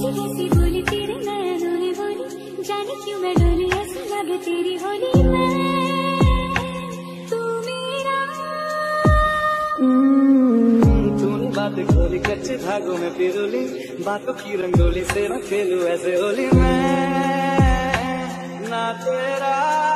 कैसी कैसी बोली तेरे नयनों ने बोली, जाने क्यों मैं डोली ऐसा लगे तेरी होली में तू मेरा। तूने बात खोली कच्चे धागों में पिरोली, बातों की रंगोली से मैं खेलूं ऐसे होली में ना तेरा।